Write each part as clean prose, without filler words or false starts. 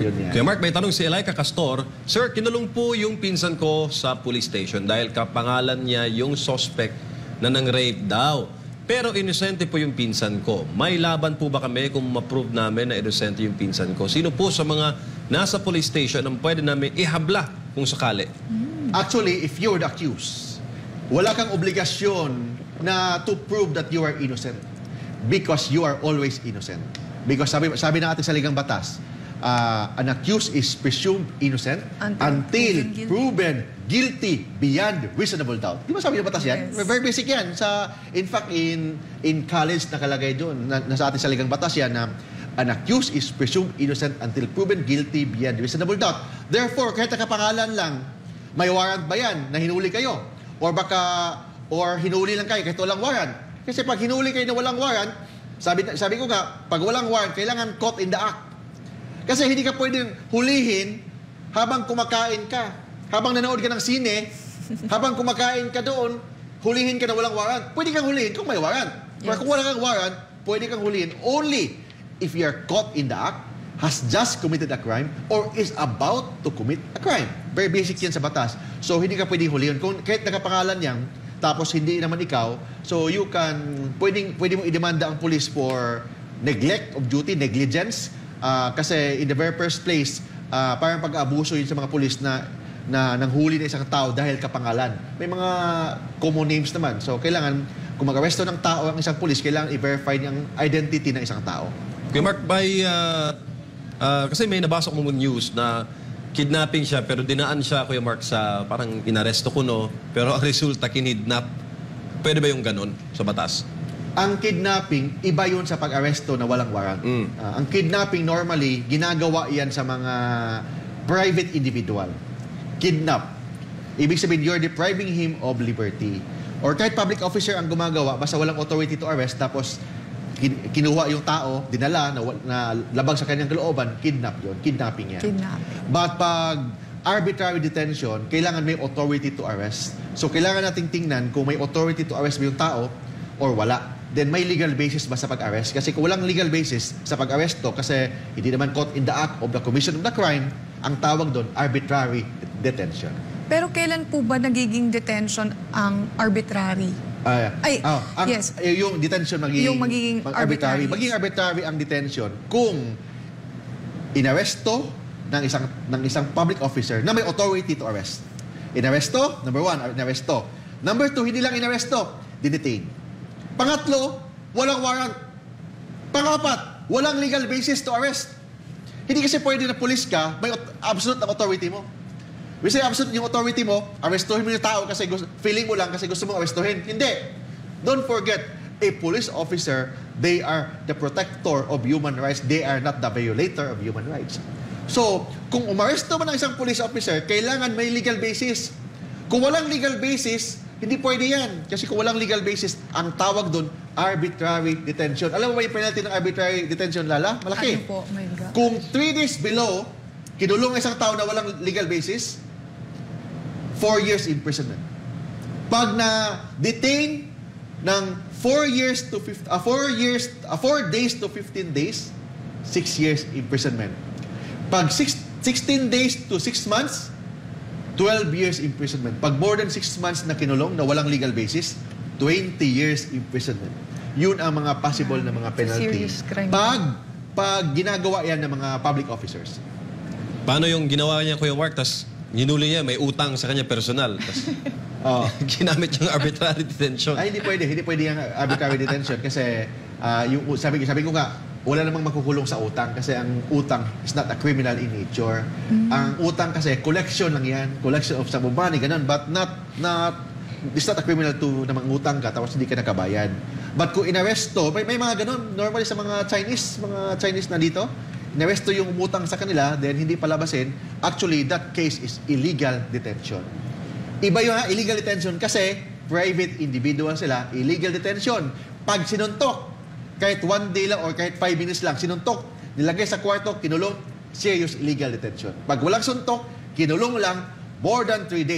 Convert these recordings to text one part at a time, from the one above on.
Yun yan. Kaya Mark, may tanong si Elaika Castor. Sir, kinulong po yung pinsan ko sa police station dahil kapangalan niya yung suspect na nang-rape daw. Pero inosente po yung pinsan ko. May laban po ba kami kung ma-prove namin na inosente yung pinsan ko? Sino po sa mga nasa police station ang pwede namin ihabla kung sakali? Actually, if you're the accused, wala kang obligasyon na to prove that you are innocent because you are always innocent. Because sabi ng ating saligang batas, an accused is presumed innocent until proven guilty beyond reasonable doubt. Di ba sabi ng batas yan? Yes. Very basic yan. In fact, in college nakalagay doon, nasa ating saligang batas yan na an accused is presumed innocent until proven guilty beyond reasonable doubt. Therefore, kahit nakapangalan lang, may warrant ba yan na hinuli kayo? Or hinuli lang kayo kahit walang warrant? Kasi pag hinuli kayo na walang warrant, sabi ko nga, pag walang warrant, kailangan caught in the act. Kasi hindi ka pwedeng hulihin habang kumakain ka. Habang nanood ka ng sine, habang kumakain ka doon, hulihin ka na walang warrant. Pwede kang hulihin kung may warrant. Pero kung wala kang warrant, pwede kang hulihin only if you are caught in the act, has just committed a crime, or is about to commit a crime. Very basic yan sa batas. So, hindi ka pwedeng hulihin. Kung kahit nakapangalan yan, tapos hindi naman ikaw, so you can, pwede mo idemanda ang police for neglect of duty, negligence, kasi in the very first place, parang pag-abuso yun sa mga police na nanghuli na isang tao dahil kapangalan. May mga common names naman. So, kailangan, kung mag-aresto ng tao ang isang police, kailangan i-verify niyang identity ng isang tao. Okay, Mark, kasi may nabasa ko mong news na kidnapping siya pero dinaan siya, Kuya Mark, sa parang inaresto ko, no? Pero ang resulta, kinidnap. Pwede ba yung ganun sa batas? Ang kidnapping, iba yun sa pag-aresto na walang warrant. Ang kidnapping normally, ginagawa yan sa mga private individual. Kidnap. Ibig sabihin, you're depriving him of liberty. Or kahit public officer ang gumagawa, basta walang authority to arrest, tapos kinuha yung tao, dinala, na labag sa kanyang kalooban, kidnap yun. Kidnapping yan. Kidnapping. But pag arbitrary detention, kailangan may authority to arrest. So, kailangan nating tingnan kung may authority to arrest ba yung tao or wala. Then, may legal basis ba sa pag-arrest? Kasi kung walang legal basis sa pag-arresto, kasi hindi naman caught in the act of the commission of the crime, ang tawag doon, arbitrary detention. Pero kailan po ba nagiging detention ang arbitrary? Yes. Yung detention magiging arbitrary. Magiging arbitrary ang detention kung inaresto ng isang public officer na may authority to arrest. Inaresto, number one, inaresto. Number two, hindi lang inaresto, didetain. Pangatlo, walang warrant. Pangapat, walang legal basis to arrest. Hindi kasi pwede na police ka, may absolute na authority mo. Kasi absolute yung authority mo, arrestuhin mo yung tao kasi feeling mo lang kasi gusto mong arrestuhin. Hindi. Don't forget, a police officer, they are the protector of human rights. They are not the violator of human rights. So, kung umaresto mo ng isang police officer, kailangan may legal basis. Kung walang legal basis, hindi pwede yan. Kasi kung walang legal basis, ang tawag doon, arbitrary detention. Alam mo ba yung penalty ng arbitrary detention, Lala? Malaki. Ano po? My God. Kung 3 days below, kinulong isang tao na walang legal basis, 4 years imprisonment. Pag na-detain ng 4 days to 15 days, 6 years imprisonment. Pag 16 days to 6 months, 12 years imprisonment. Pag more than 6 months na kinulong na walang legal basis, 20 years imprisonment. Yun ang mga possible na mga penalty. Serious crime. Pag ginagawa yan ng mga public officers. Paano yung ginawa niya, Kuya Mark, tas ginuli niya, may utang sa kanya personal. Ginamit yung arbitrary detention. Ay, hindi pwede yung arbitrary detention kasi sabi ko nga, wala namang makukulong sa utang kasi ang utang is not a criminal in nature. Ang utang kasi, collection lang yan. Collection of some money, ganun. But it's not a criminal to na mangutang ka tapos hindi ka nakabayad. But kung inaresto, may mga ganun. Normally sa mga Chinese na dito, inaresto yung umutang sa kanila, then hindi palabasin, actually, that case is illegal detention. Iba yung illegal detention kasi private individual sila, illegal detention. Pag sinuntok, kahit 1 day lang or kahit 5 minutes lang, sinuntok, nilagay sa kwarto, kinulong, serious illegal detention. Pag walang suntok, kinulong lang more than 3 days.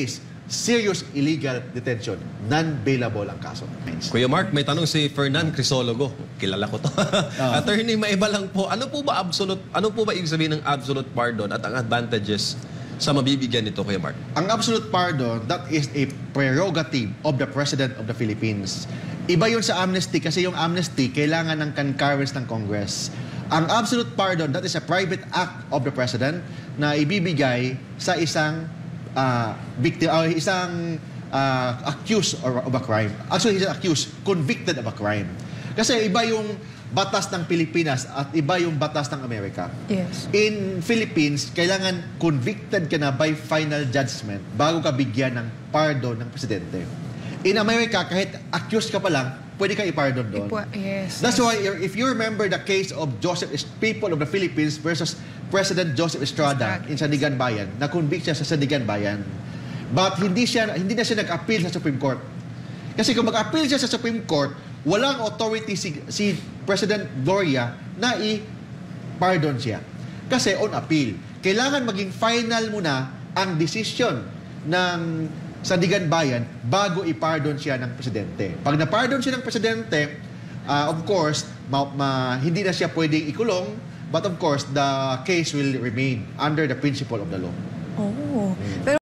serious illegal detention. Non-bailable ang kaso. Kuya Mark, may tanong si Fernan Crisologo. Kilala ko to. Attorney, maiba lang po. Ano po ba ibig sabihin ng absolute pardon at ang advantages sa mabibigyan nito, Kuya Mark? Ang absolute pardon, that is a prerogative of the President of the Philippines. Iba yun sa amnesty kasi yung amnesty kailangan ng concurrence ng Congress. Ang absolute pardon, that is a private act of the President na ibibigay sa isang victim, isang accused of a crime. Actually, he's accused, convicted of a crime. Kasi iba yung batas ng Pilipinas at iba yung batas ng Amerika. Yes. In Philippines, kailangan convicted ka na by final judgment bago ka bigyan ng pardon ng presidente. In Amerika, kahit accused ka pa lang, pwede ka i-pardon doon. Yes. That's why if you remember the case of people of the Philippines versus President Joseph Estrada in Sandigan Bayan, na-convict siya sa Sandigan Bayan. But hindi na siya nag-appeal sa Supreme Court. Kasi kung mag-appeal siya sa Supreme Court, walang authority si President Gloria na i-pardon siya. Kasi on appeal. Kailangan maging final muna ang decision ng Sandigan Bayan bago i-pardon siya ng presidente. Pag na-pardon siya ng presidente, of course, hindi na siya pwedeng ikulong, but of course, the case will remain under the principle of the law. Oh. Pero